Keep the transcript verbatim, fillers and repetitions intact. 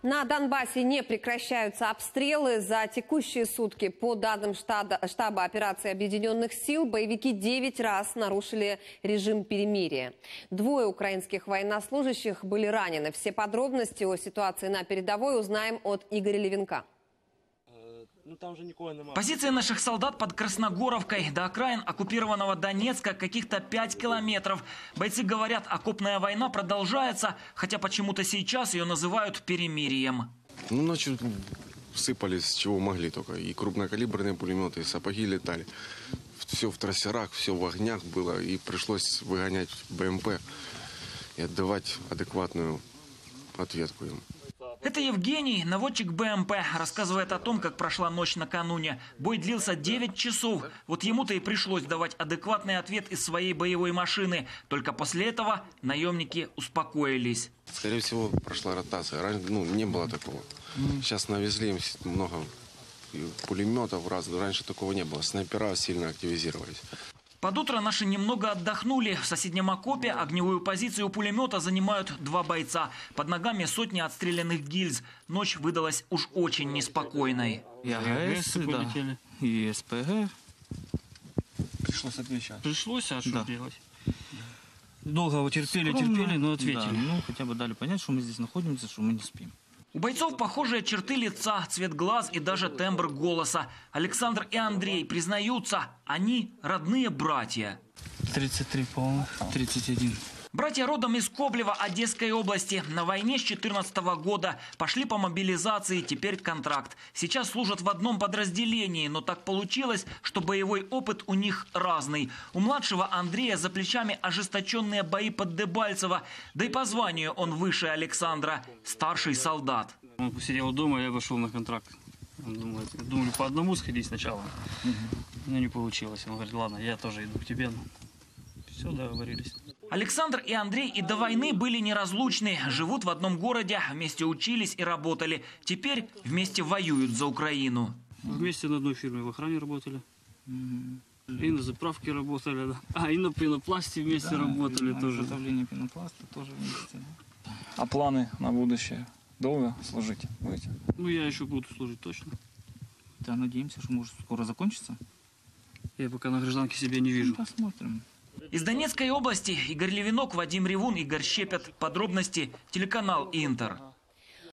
На Донбассе не прекращаются обстрелы. За текущие сутки, по данным штаба, штаба операции Объединенных сил, боевики девять раз нарушили режим перемирия. Двое украинских военнослужащих были ранены. Все подробности о ситуации на передовой узнаем от Игоря Левенка. Позиции наших солдат под Красногоровкой. До окраин оккупированного Донецка каких-то пять километров. Бойцы говорят, окопная война продолжается, хотя почему-то сейчас ее называют перемирием. Ну, ночью сыпали с чего могли только. И крупнокалиберные пулеметы, и сапоги летали. Все в трассерах, все в огнях было. И пришлось выгонять БМП и отдавать адекватную ответку им. Это Евгений, наводчик БМП, рассказывает о том, как прошла ночь накануне. Бой длился девять часов. Вот ему-то и пришлось давать адекватный ответ из своей боевой машины. Только после этого наемники успокоились. Скорее всего, прошла ротация. Раньше, ну, не было такого. Сейчас навезли им много пулеметов разных. Раньше такого не было. Снайпера сильно активизировались. Под утро наши немного отдохнули. В соседнем окопе огневую позицию пулемета занимают два бойца. Под ногами сотни отстрелянных гильз. Ночь выдалась уж очень неспокойной. И АГС, да, и СПГ. Пришлось отвечать. Пришлось, а что да. делать? Долго терпели, Скромно. терпели, но ответили. Да, ну, хотя бы дали понять, что мы здесь находимся, что мы не спим. У бойцов похожие черты лица, цвет глаз и даже тембр голоса. Александр и Андрей признаются, они родные братья. тридцать три полных, тридцать один. Братья родом из Коблева, Одесской области. На войне с две тысячи четырнадцатого года. Пошли по мобилизации, теперь контракт. Сейчас служат в одном подразделении, но так получилось, что боевой опыт у них разный. У младшего Андрея за плечами ожесточенные бои под Дебальцево. Да и по званию он выше Александра. Старший солдат. Он посидел дома, я пошел на контракт. Думали, думали по одному сходить сначала. Но не получилось. Он говорит, ладно, я тоже иду к тебе. Все, договорились. Александр и Андрей и до войны были неразлучны. Живут в одном городе, вместе учились и работали. Теперь вместе воюют за Украину. Вместе на одной фирме в охране работали. И на заправке работали. Да. А, и на пенопласте вместе да, работали тоже. Изготовление пенопласта тоже вместе. А планы на будущее? Долго служить будете? Ну, я еще буду служить точно. Да, надеемся, что может скоро закончится. Я пока на гражданке себя не вижу. Ну, посмотрим. Из Донецкой области Игорь Левенок, Вадим Ревун, Игорь Щепет. Подробности телеканал Интер.